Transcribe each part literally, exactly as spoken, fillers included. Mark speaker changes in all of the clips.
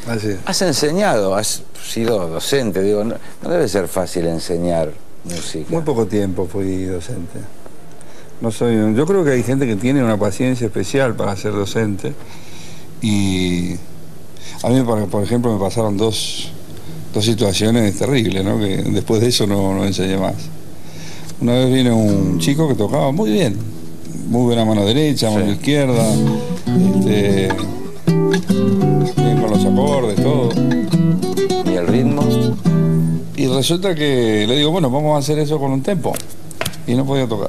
Speaker 1: Así es.
Speaker 2: Has enseñado, has sido docente, digo, no, no debe ser fácil enseñar música.
Speaker 1: Muy poco tiempo fui docente. No soy, yo creo que hay gente que tiene una paciencia especial para ser docente. Y a mí, por ejemplo, me pasaron dos, dos situaciones terribles, ¿no? Que después de eso no, no enseñé más. Una vez vino un chico que tocaba muy bien, muy buena mano derecha, mano
Speaker 2: Sí.
Speaker 1: izquierda, este, bien con los acordes, todo.
Speaker 2: ¿Y el ritmo?
Speaker 1: Y resulta que le digo, bueno, vamos a hacer eso con un tempo. Y no podía tocar.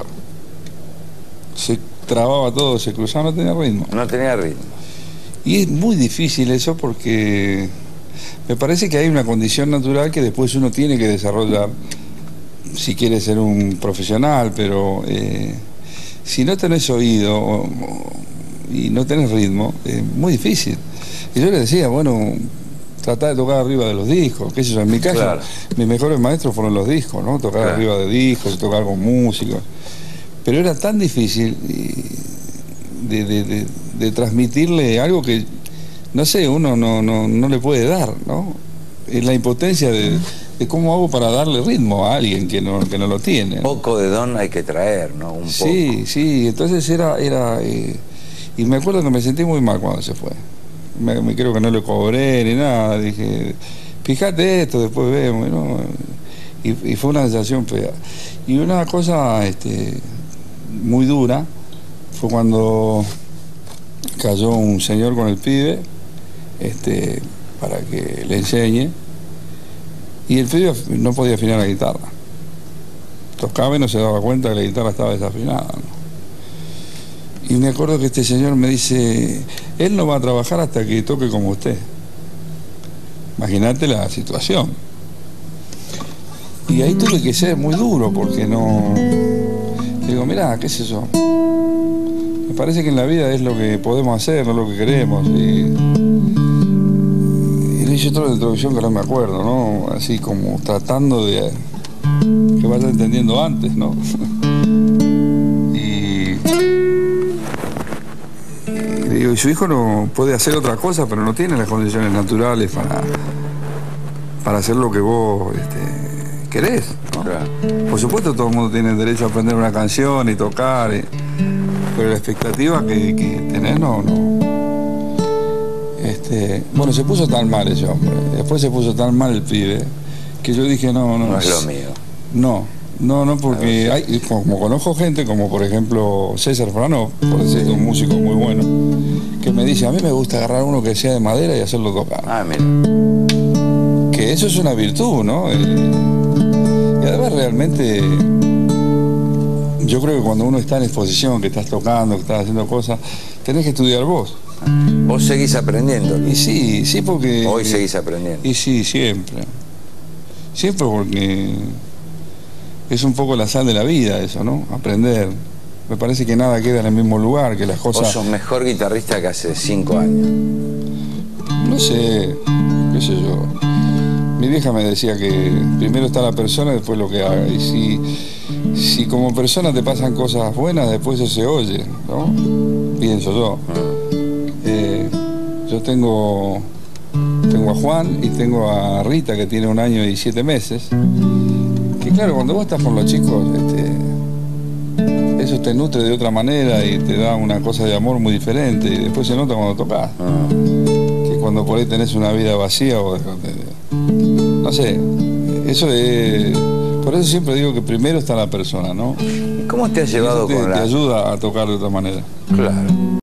Speaker 1: Se trababa todo, se cruzaba, no tenía ritmo.
Speaker 2: No tenía ritmo.
Speaker 1: Y es muy difícil eso porque me parece que hay una condición natural que después uno tiene que desarrollar si quiere ser un profesional, pero eh, si no tenés oído o, o, y no tenés ritmo, es muy difícil. Y yo le decía, bueno, tratá de tocar arriba de los discos, qué sé yo, en mi caso,
Speaker 2: Claro.
Speaker 1: mis mejores maestros fueron los discos, ¿no? Tocar
Speaker 2: Claro.
Speaker 1: arriba de discos, tocar con músicos. Pero era tan difícil y, de, de, de, de transmitirle algo que, no sé, uno no, no, no le puede dar, ¿no? Es la impotencia de, de cómo hago para darle ritmo a alguien que no, que no lo tiene, ¿no?
Speaker 2: Poco de don hay que traer, ¿no? Un
Speaker 1: Sí,
Speaker 2: poco.
Speaker 1: sí, entonces era... era eh, y me acuerdo que me sentí muy mal cuando se fue. Me, me creo que no le cobré ni nada, dije, fíjate esto, después vemos, ¿no? Y, y fue una sensación fea. Y una cosa este, muy dura fue cuando cayó un señor con el pibe este, para que le enseñe, y el pibe no podía afinar la guitarra. Tocaba y no se daba cuenta que la guitarra estaba desafinada, ¿no? Y me acuerdo que este señor me dice, él no va a trabajar hasta que toque como usted. Imagínate la situación. Y ahí tuve que ser muy duro porque no... Digo, mirá, qué sé yo. Me parece que en la vida es lo que podemos hacer, no lo que queremos. Y, y le hice otra introducción que no me acuerdo, ¿no? Así como tratando de que vaya entendiendo antes, ¿no? y, y le digo, y su hijo no puede hacer otra cosa, pero no tiene las condiciones naturales para, para hacer lo que vos este, querés, ¿no?
Speaker 2: Claro.
Speaker 1: Por supuesto, todo el mundo tiene el derecho a aprender una canción y tocar, y, pero la expectativa que, que tenés no, no. Este, bueno, se puso tan mal ese hombre, después se puso tan mal el pibe, que yo dije, no, no.
Speaker 2: No es lo mío.
Speaker 1: No, no, no, porque hay, como conozco gente, como por ejemplo César Franó, por decirte, un músico muy bueno, que me dice, a mí me gusta agarrar uno que sea de madera y hacerlo tocar.
Speaker 2: Ah, mira.
Speaker 1: Que eso es una virtud, ¿no? Eh, y además realmente, yo creo que cuando uno está en exposición, que estás tocando, que estás haciendo cosas, tenés que estudiar vos.
Speaker 2: Vos seguís aprendiendo.
Speaker 1: Y sí, sí, porque...
Speaker 2: Hoy seguís aprendiendo.
Speaker 1: Y sí, siempre. Siempre porque es un poco la sal de la vida eso, ¿no? Aprender. Me parece que nada queda en el mismo lugar, que las cosas...
Speaker 2: Vos sos mejor guitarrista que hace cinco años.
Speaker 1: No sé, qué sé yo. Mi vieja me decía que primero está la persona, después lo que haga. Y si, si como persona te pasan cosas buenas, después eso se oye, ¿no? Pienso yo. Eh, yo tengo, tengo a Juan y tengo a Rita, que tiene un año y siete meses. Que claro, cuando vos estás con los chicos, este, eso te nutre de otra manera y te da una cosa de amor muy diferente. Y después se nota cuando tocas.
Speaker 2: Ah.
Speaker 1: Que cuando por ahí tenés una vida vacía o... No sé, eso es... Por eso siempre digo que primero está la persona, ¿no?
Speaker 2: ¿Y cómo te has
Speaker 1: Y
Speaker 2: llevado
Speaker 1: eso te,
Speaker 2: con
Speaker 1: te
Speaker 2: la...?
Speaker 1: ayuda a tocar de otra manera.
Speaker 2: Claro.